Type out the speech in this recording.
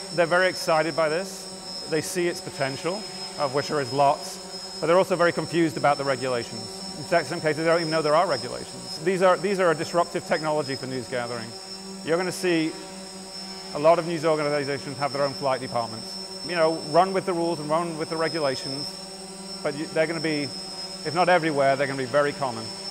they're very excited by this. They see its potential, of which there is lots, but they're also very confused about the regulations. In fact, in some cases, they don't even know there are regulations. These are a disruptive technology for news gathering. You're going to see a lot of news organizations have their own flight departments. You know, run with the rules and run with the regulations, but they're going to be, if not everywhere, they're going to be very common.